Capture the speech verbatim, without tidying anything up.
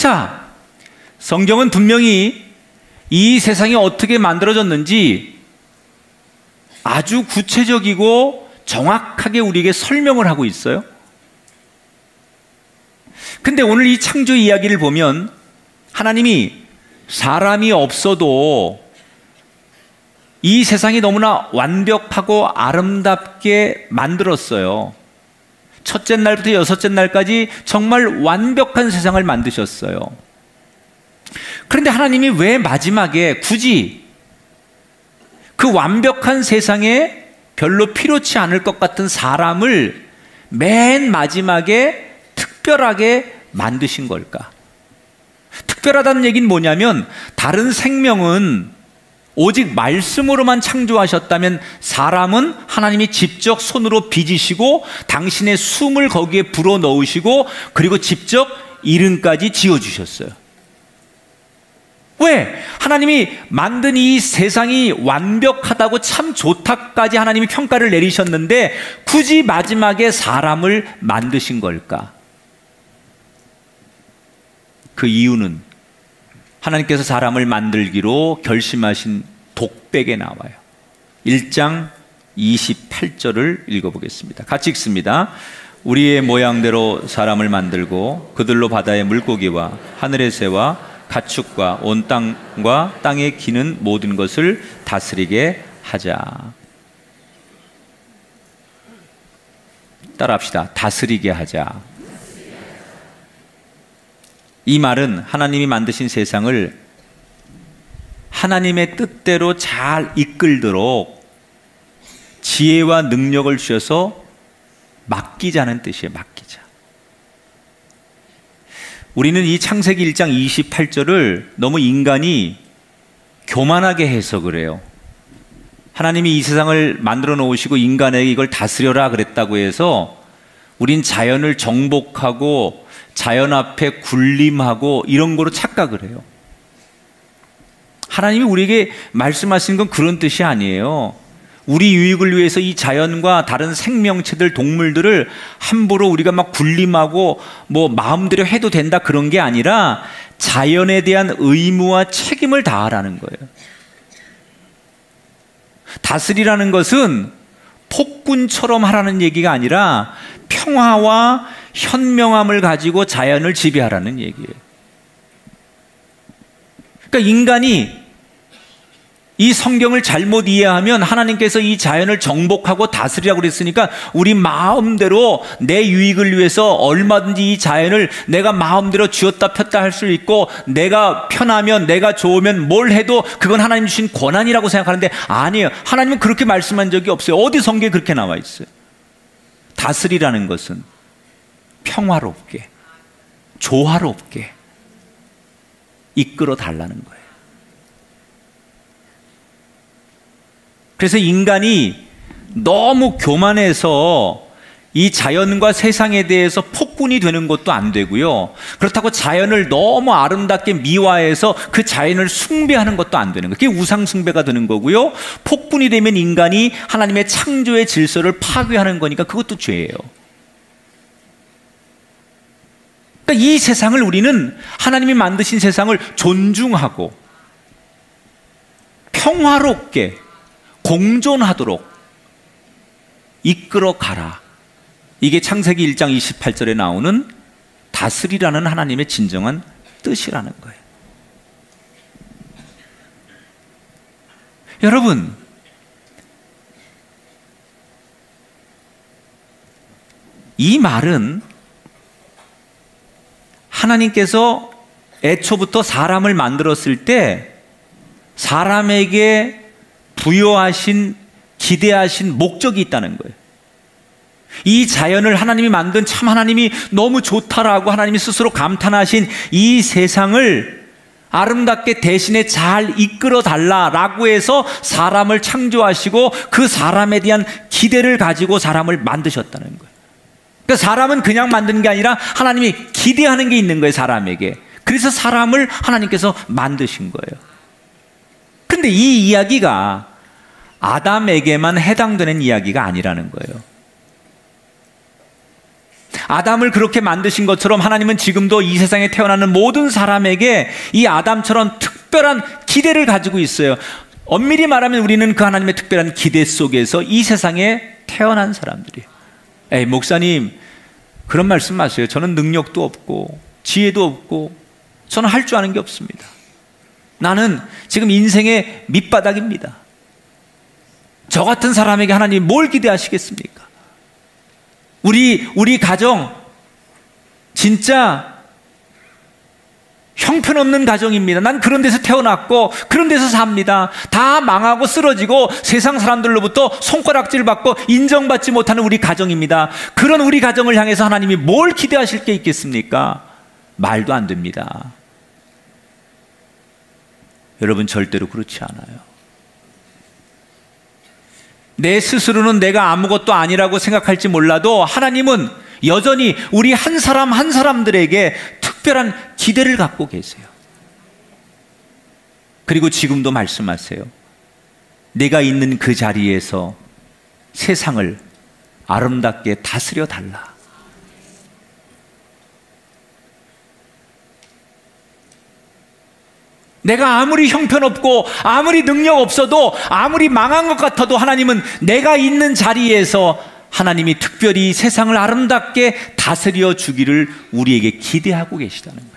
자, 성경은 분명히 이 세상이 어떻게 만들어졌는지 아주 구체적이고 정확하게 우리에게 설명을 하고 있어요. 근데 오늘 이 창조 이야기를 보면 하나님이 사람이 없어도 이 세상이 너무나 완벽하고 아름답게 만들었어요. 첫째 날부터 여섯째 날까지 정말 완벽한 세상을 만드셨어요. 그런데 하나님이 왜 마지막에 굳이 그 완벽한 세상에 별로 필요치 않을 것 같은 사람을 맨 마지막에 특별하게 만드신 걸까? 특별하다는 얘기는 뭐냐면 다른 생명은 오직 말씀으로만 창조하셨다면 사람은 하나님이 직접 손으로 빚으시고 당신의 숨을 거기에 불어넣으시고 그리고 직접 이름까지 지어주셨어요. 왜? 하나님이 만든 이 세상이 완벽하다고 참 좋다까지 하나님이 평가를 내리셨는데 굳이 마지막에 사람을 만드신 걸까? 그 이유는 하나님께서 사람을 만들기로 결심하신 독백에 나와요. 일 장 이십팔 절을 읽어보겠습니다. 같이 읽습니다. 우리의 모양대로 사람을 만들고 그들로 바다의 물고기와 하늘의 새와 가축과 온 땅과 땅에 기는 모든 것을 다스리게 하자. 따라합시다. 다스리게 하자. 이 말은 하나님이 만드신 세상을 하나님의 뜻대로 잘 이끌도록 지혜와 능력을 주셔서 맡기자는 뜻이에요. 맡기자. 우리는 이 창세기 일 장 이십팔 절을 너무 인간이 교만하게 해석을 해요. 하나님이 이 세상을 만들어 놓으시고 인간에게 이걸 다스려라 그랬다고 해서 우린 자연을 정복하고 자연 앞에 군림하고 이런 거로 착각을 해요. 하나님이 우리에게 말씀하시는 건 그런 뜻이 아니에요. 우리 유익을 위해서 이 자연과 다른 생명체들, 동물들을 함부로 우리가 막 군림하고 뭐 마음대로 해도 된다 그런 게 아니라 자연에 대한 의무와 책임을 다하라는 거예요. 다스리라는 것은 폭군처럼 하라는 얘기가 아니라 평화와 현명함을 가지고 자연을 지배하라는 얘기예요. 그러니까 인간이 이 성경을 잘못 이해하면 하나님께서 이 자연을 정복하고 다스리라고 그랬으니까 우리 마음대로 내 유익을 위해서 얼마든지 이 자연을 내가 마음대로 쥐었다 폈다 할 수 있고 내가 편하면 내가 좋으면 뭘 해도 그건 하나님 주신 권한이라고 생각하는데 아니에요. 하나님은 그렇게 말씀한 적이 없어요. 어디 성경에 그렇게 나와 있어요. 다스리라는 것은 평화롭게 조화롭게 이끌어 달라는 거예요. 그래서 인간이 너무 교만해서 이 자연과 세상에 대해서 폭군이 되는 것도 안 되고요. 그렇다고 자연을 너무 아름답게 미화해서 그 자연을 숭배하는 것도 안 되는 거예요. 그게 우상 숭배가 되는 거고요. 폭군이 되면 인간이 하나님의 창조의 질서를 파괴하는 거니까 그것도 죄예요. 그러니까 이 세상을 우리는 하나님이 만드신 세상을 존중하고 평화롭게 공존하도록 이끌어 가라. 이게 창세기 일 장 이십팔 절에 나오는 다스리라는 하나님의 진정한 뜻이라는 거예요. 여러분, 이 말은 하나님께서 애초부터 사람을 만들었을 때 사람에게 부여하신 기대하신 목적이 있다는 거예요. 이 자연을 하나님이 만든 참 하나님이 너무 좋다라고 하나님이 스스로 감탄하신 이 세상을 아름답게 대신에 잘 이끌어 달라라고 해서 사람을 창조하시고 그 사람에 대한 기대를 가지고 사람을 만드셨다는 거예요. 그러니까 사람은 그냥 만드는 게 아니라 하나님이 기대하는 게 있는 거예요, 사람에게. 그래서 사람을 하나님께서 만드신 거예요. 근데 이 이야기가 아담에게만 해당되는 이야기가 아니라는 거예요. 아담을 그렇게 만드신 것처럼 하나님은 지금도 이 세상에 태어나는 모든 사람에게 이 아담처럼 특별한 기대를 가지고 있어요. 엄밀히 말하면 우리는 그 하나님의 특별한 기대 속에서 이 세상에 태어난 사람들이에요. 에이, 목사님, 그런 말씀 마세요. 저는 능력도 없고 지혜도 없고 저는 할 줄 아는 게 없습니다. 나는 지금 인생의 밑바닥입니다. 저 같은 사람에게 하나님이 뭘 기대하시겠습니까? 우리 우리 가정 진짜 형편없는 가정입니다. 난 그런 데서 태어났고 그런 데서 삽니다. 다 망하고 쓰러지고 세상 사람들로부터 손가락질 받고 인정받지 못하는 우리 가정입니다. 그런 우리 가정을 향해서 하나님이 뭘 기대하실 게 있겠습니까? 말도 안 됩니다. 여러분, 절대로 그렇지 않아요. 내 스스로는 내가 아무것도 아니라고 생각할지 몰라도 하나님은 여전히 우리 한 사람 한 사람들에게 특별한 기대를 갖고 계세요. 그리고 지금도 말씀하세요. 내가 있는 그 자리에서 세상을 아름답게 다스려 달라. 내가 아무리 형편없고 아무리 능력 없어도 아무리 망한 것 같아도 하나님은 내가 있는 자리에서 하나님이 특별히 세상을 아름답게 다스려 주기를 우리에게 기대하고 계시다는 거예요.